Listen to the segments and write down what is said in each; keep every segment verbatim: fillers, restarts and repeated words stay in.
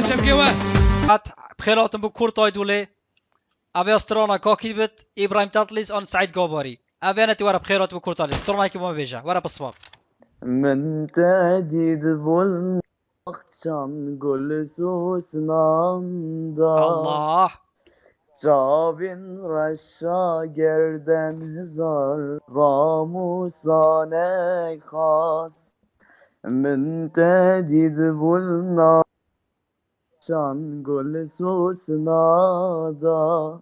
شب كيوه بخيراتم بكورتاي دولي ابي استرانا كاكي بت ابراهيم تطليس ان سعيد قاباري ابي انا تورا بخيرات بكورتاي استرانا كي ما بيجا ورا بصفار من تهديد بول akşam gül susnanda الله Cabin raşa gerden hizar ramusane khas Min tedid bulna Şan gül susnada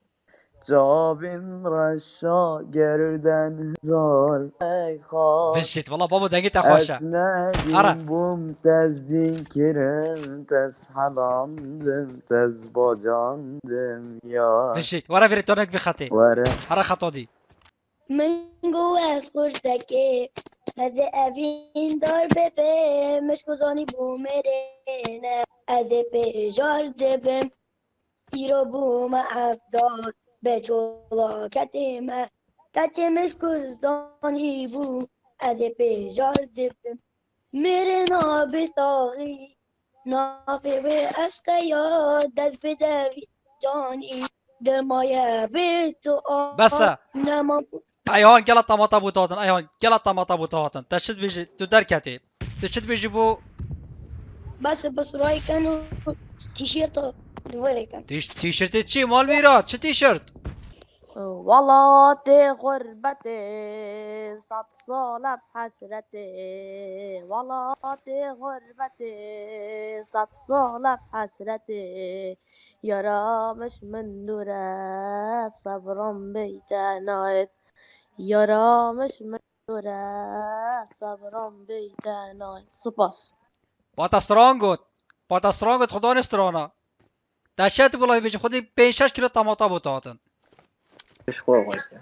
Cabin raşa gerden hizar khas بشيت والله بابا دقيت اخواشا ارى Esnedim bum tez dinkirim tez halandım tez bacandım ya بشيت ورا فيريتونك بخطي Vere ارى خطو دي من جوا خورتكه از اوین دار ببه مش گذانی بومرینه از پیجار دبم ایرو بوم عبدال به چولا کتیمه تچه مش گذانی بو از پیجار دبم میره نابی ساغی نافی به عشق یار دست بدوی جانی در مایه به تو بس نمان ايهان قلت طماطا بوتاتن ايهان قلت طماطا بوتاتن تشد بيجي تدركتي تشد بيجي بو بس بس راي كانوا تيشيرت ولا كان تيش تيشرت تشي مال ميرات شو تيشرت والله غربتي صد سال بحسرتي والله غربتي صد سال بحسرتي يا رامش من دوره صبرم بيتنايت يا رامش من دوره صبرم بيتنايت سپاس باتا سترانگوت باتا سترانگوت خدا نسترانا تشت بلای بيجي خودي پنج شش کیلو طماطا بوتاتن Eş koymaysa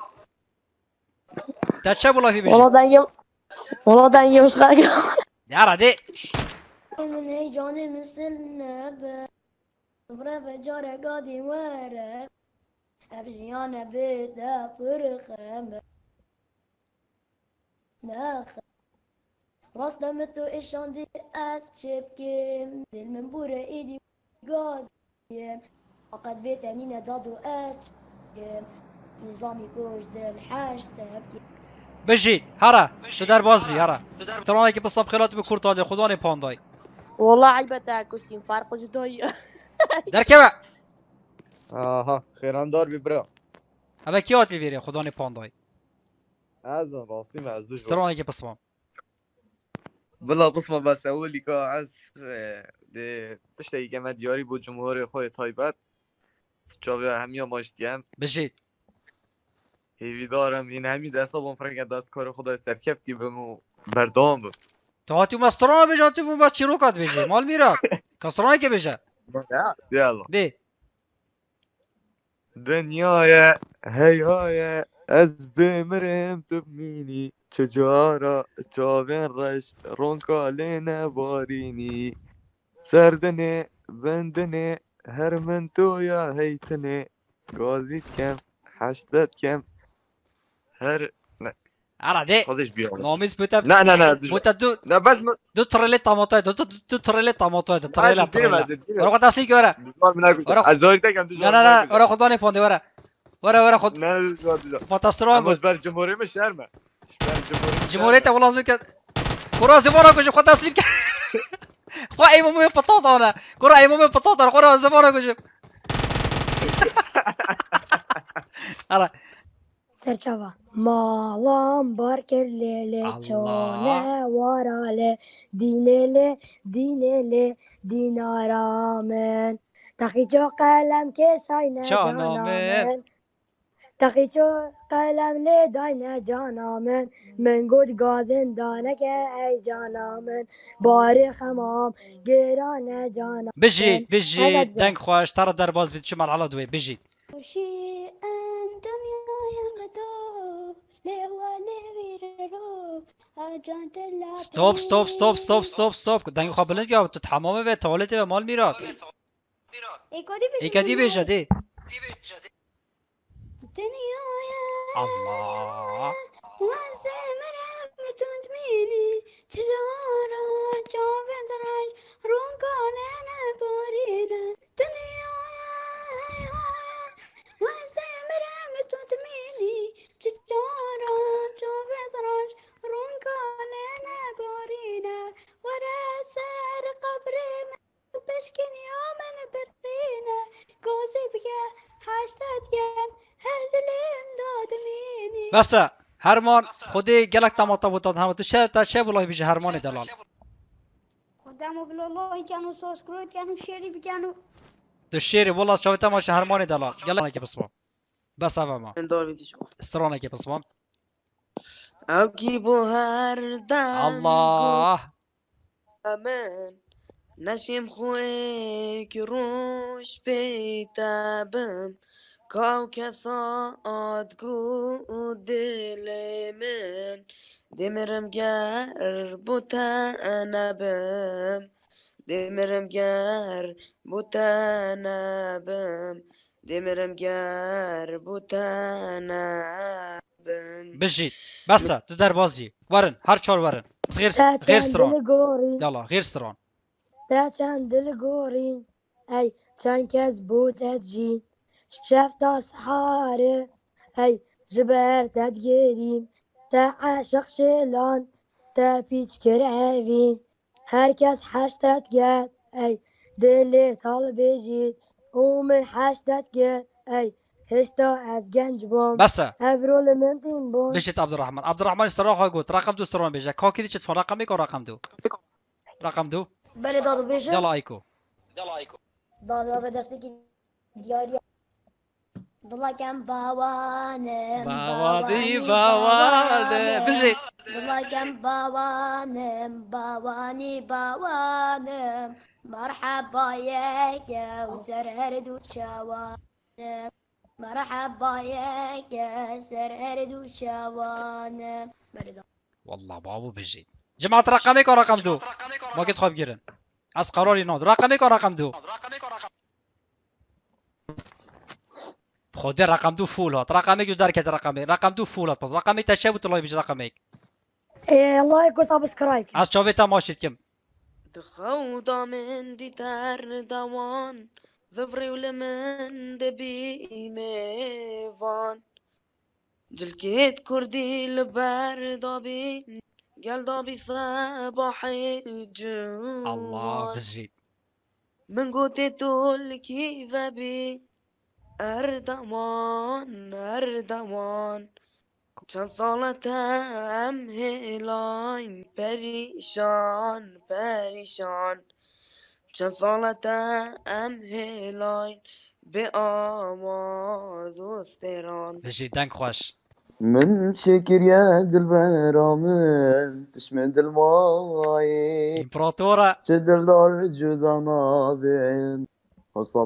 تشت بلای بيجي والله دنگم والله دنگم مش خارج يارا دي من هيجاني مثل نبا صبرا فجارة قادي ورا أفجيانا بدا برخم ناخ راس دمتو إيشان دي أس شبكم دل من بورا إيدي غازيم فقد بيتاني ندادو أس شبكم نظامي كوش دل حاج تبكي بجي هرا تو در باز بي هرا سترانا كي بصب خيرات بكورتاي خداني بانداي والله عيبتها كوستيم فرق جداي در كوا Aha خیراندار بی برا ابا كيوت لي فيري خداني بانداي از راستی مزدوج سترانا كي بصمم بلا قسمه بس اولی که از ده تشتایی که من دیاری بود جمهور خود تایبت چاقی همیا ماشتیم بجيت هیوی دارم این همی دستا بام فرنگ دست کار خدا سرکفتی بمو بردام بود تهاتي ما سترانا بيجي هاتي ما تشيروكات بيجي مال ميرات كسترانا كي بيجي یالا دي دنیای هی های از بمرم تو بمینی چجارا چاوین رش رونکالی نبارینی سردنه بندنه هر من تو یا هیتنه گازیت کم حشتت کم هر نه هرا دي خودش بیام نوميس بوتا نه نه نه بوتا دو نه بس من دو تريلي طماطاي دو دو دو تريلي طماطاي دو تريلا تريلا دیرم ورا خد اصلي ورا دوزار من نکن ورا از زاری تکم لا لا لا ورا خداني فوندي ورا ورا ورا خد نه دوزار دوزار باتا سترونغ اما بر جمهوری من شرمه بر جمهوری جمهوريته والله زوك كرة زبونة كوجي خد اصلي خو اي مو بطاطا انا كرة اي مو بطاطا كرة زبونة كوجي هرا سرچاوا مالام بارکر لیله الله. چونه وراله دینله دینله دینارامن تخیجو قلم که شاینه جانامن. جانامن تخیجو قلم لی داینه جانامن من گود گازن دانه که ای جانامن باری خمام گرانه جانامن بجيت بجيت هذا دنك خوش ترى در باز بتشمل على دوي بجيت وشي أنتم يا يمدو لوا لويرو أجان تلا ستوب ستوب ستوب ستوب ستوب ستوب دنك خو بلند يا تتحمامه به تواليت به مال ميرات اي كدي بيجا دي الدنيا الله والزمر بتندميني تجارة جوفن دراج رونقان أنا حشتت گم هر دلم دادمینی بس هرمان خودی گلک تماتا بوداد هم تو چه تا چه بلای بیشه هرمان دلال خودم و بلالله کنو ساس کرد کنو شریف کنو تو شیری والله شاوی تماش هرمان دلال گلک بسمام بس ما استرانه که بسمام او کی بو هر دنگو الله من نشیم خوی که روش بیتابم کاو کساد گو دل من دمرم گر بوتنبم دمرم گر بوتنبم دمرم گر بوتنبم بجید بس تو در بازی ورن هر چهار ورن غیر تا غیر چند استران دل گورین یالا غیر استران تا چند دل گورین ای چند کس بود جین شفت سحاره ای جبر تدگیرین تا عاشق شلان تا پیچ کرعوین هر کس حشتت گد ای دل طال بجید ومن حشتت گد ای هشتا از گنج بوم بس افرول من تیم بوم بجید عبدالرحمن عبدالرحمن استراحه های گوت رقم دو استران بیجه کاکی دی چت فون رقم یک و رقم دو رقم دو بله دادو بیشه یالا ایکو دادا به دست بگی دیاری دلکم باوانم باوادی باواده بجید دلکم باوانم باوانی باوانم مرحبا یک و سر دو شوانم مرحبا یک سر دو شوانم بله دادا والله بابو بجید جماعت رقم یک و رقم دو ما که خواب گیرن از قراری ناد رقم یک و رقم دو خود رقم دو فول هات رقم یک در کت رقم یک رقم دو فول هات پس رقم یک تشه بود لای بیج رقم یک ای الله یکو سابسکرایب از چاوی تماشید کم دخوضة من دي تر دوان ظفري ولمن دبي ميفان جلكيت كردي لبر دابي قال دابي صباحي جوان الله بجید من قوتي تول كيف بي أردمان أردمان چند سالتم هلاین پریشان پریشان چند سالتم هلاین به آماز و استران بجید دنگ خوش من شكر يا دلبرا من تشمد الماي امپراتوره جدل دار جدانا بين وصف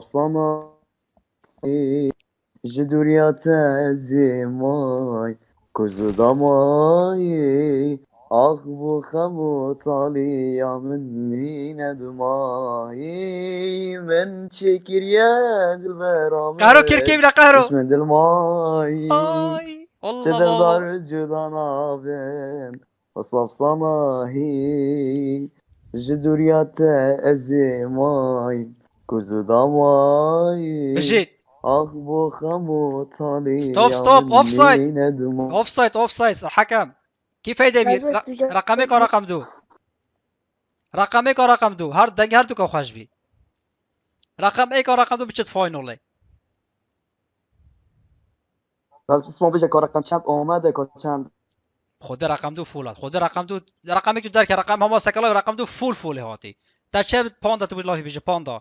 صناي جدوريات زماي كوزو دماي أخبو خمو طالي يا مني ندماي من شكر يا دلبرا من قهرو کیر کی بلا قهرو تشمد الماي آی الله جدل بابا دار جدانا بين وصف صناهي جدوريات أزماي كوزو دماي بجید أخبو خمو طالي ستوب ستوب اوف سايد اوف سايد اوف سايد الحكم كيف هيدا بير رقم یک و رقم دو رقم یک و رقم دو هر دنگ هر دو که خوش بی رقم یک و رقم دو بچت فایناله بس اسمه بيجي رقم چند اومده که چند خود رقم دو فول هات خود رقم دو رقم یک در که رقم هما سکلا رقم دو فول فول هاتی تا چه پاندا تو بالله بیجه پاندا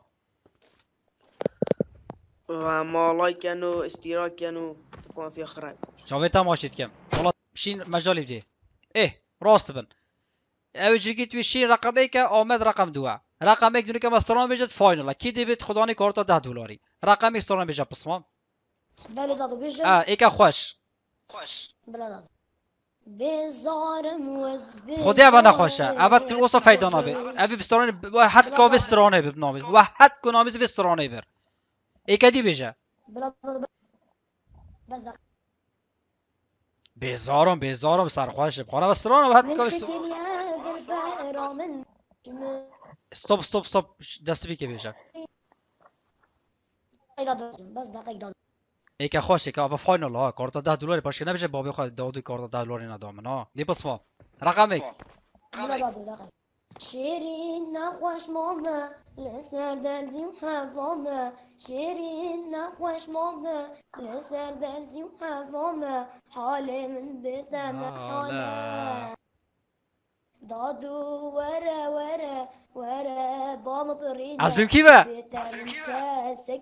و مالای کنو اشتراک کنو سپاس یا خراب جاوی تماشید کم والله شین مجالی بدی اه راست بن اوجی گیت وی شین رقم یک آمد رقم دو رقم یک دونه که مستران بیجت فاینال کی دی بیت خدانی کارتا ده دلاری رقم یک استران بیجه پسمام بله دادو بیشه اه ایک خوش بله دادو بزارم وز خودی اول نخواشه اول تو اوسا فیدانا بی اوی بسترانه واحد کا بسترانه بی بنامید واحد کو نامیز بسترانه بر ایک دی بیجه بله دادو بس بیزارم بیزارم سرخواشه بخوانه بسترانه واحد کا من بسترانه شكر يا دلبرا من استوب استوب استوب دست بی که بیجه دقيقة دادو بس دقيقة دادو ایک خوشه که اول فاینال ها کارتا ده دلاری باشه نمیشه بابی خواهد دادو کارتا ده دلاری ندامن ها دی پس فا رقم یک بلا دادو دقيقة شیرین نخوش مامه لسر درزی و حفامه شیرین نخوش مامه لسر درزی و حفامه حال من بتن حاله دادو ورا ورا ورا بام بريدة عزبم كيفه بتن كاسك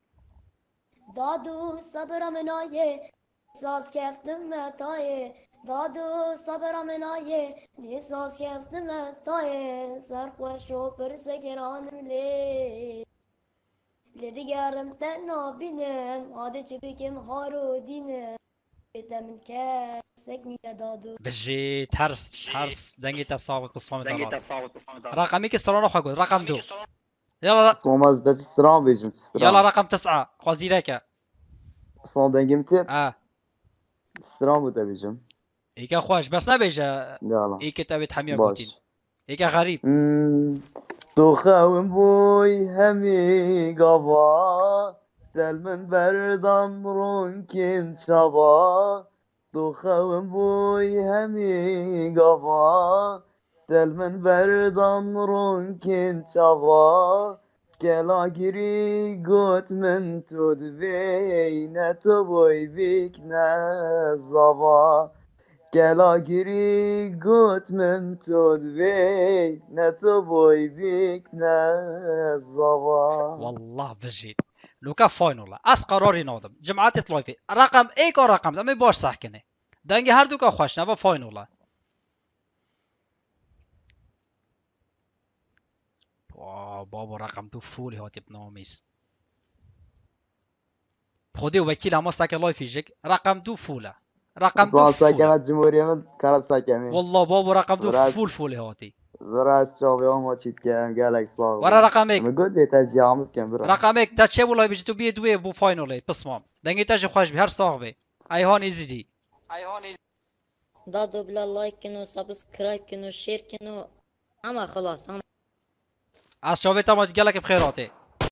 دادو صبر منايه ساز كفتم متايه دادو صبر منايه ساز كفتم متايه سرخوش و پرسگرانم لی لدیگرم تنها بینم عاده چه بکم هارو دینم بتمن كاسك نيدا دادو بجي ترس ترس دنگي تصاوت بصمام دارات رقمي كسترون اخوة قول رقم دو يلا اسمه مازدا تسترام بيجم تسترام يلا رقم تسعة خوازيرك اسمه دنگي متر اه تسترام بودا بيجم ايكا خوش بس نبيجا يلا ايكا تابي تحمية قوتين باش ايكا غريب مم. تو خوم بوی همی گاوا دل من بردان رونکین چابا تو خوم بوی همی گاوا دل من بردان رونکین چابا گلا گیری گوت من تو دوی نه تو بوی بیک نه زابا گلا گیری گوت من تو دوی نه تو بوی بیک نه زوا والله بجيت لو كان فاين والله اس قراري نادم جمعات يطلعوا في رقم ايك رقم ده ما باش صح كنه دنگي هر دوكا خوش نبا فاين والله واو بابا رقم دو فول هاتي بناميس خودي وكيل اما ساكن لايف يجيك رقم دو فوله رقم دو اصلا فوله ساکمت جمهوری من کارت ساکمی والله بابا رقم دو براس فول فول هاتي براس چاوی ما چیت کم گلک ساق ورا بیم رقمك اما گود بیتا جامب کم برا رقمك تا چه والله بيجي تو بي دوي بو فاين ولا بسمام دنگي تاج خوش بهر صاحبي اي هون يزيدي دادو بلا لايك كنو سبسكرايب كنو شير كنو اما خلاص از شاوي تمام قالك بخيراتي